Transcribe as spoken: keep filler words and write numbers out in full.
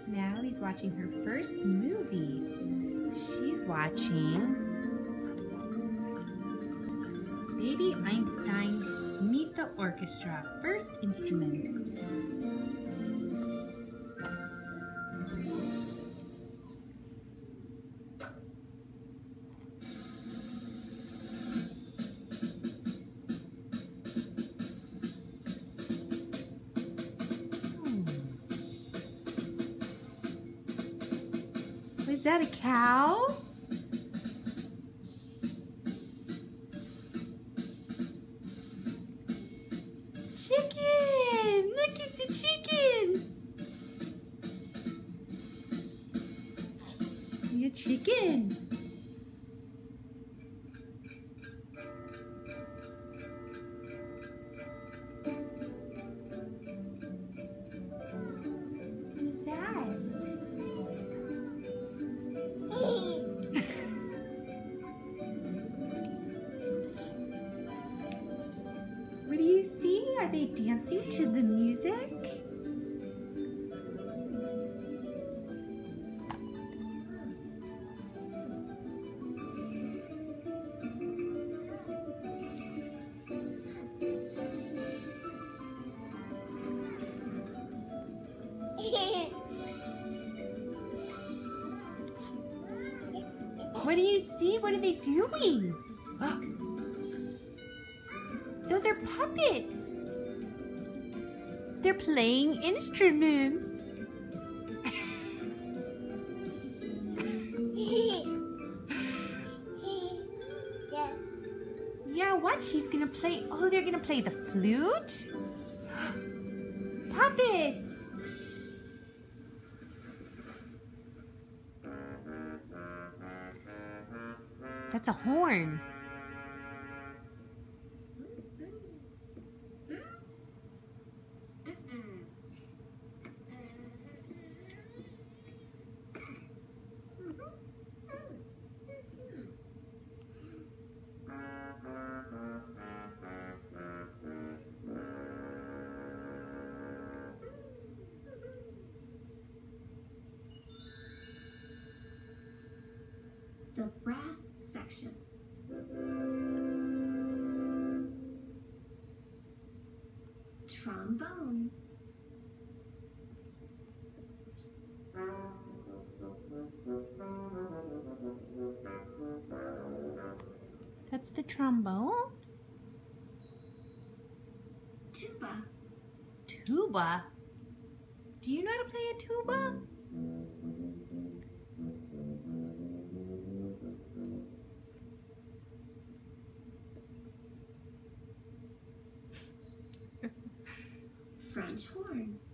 Natalie's watching her first movie. She's watching Baby Einstein Meet the Orchestra, First Instruments. Is that a cow? Chicken! Look, it's a chicken! Your chicken! What is that? What do you see? Are they dancing to the music? What do you see? What are they doing? Those are puppets. They're playing instruments. Yeah, what? She's gonna play. Oh, they're gonna play the flute? Puppets. That's a horn. The brass section. Trombone. That's the trombone? Tuba. Tuba? Do you know how to play a tuba? French horn.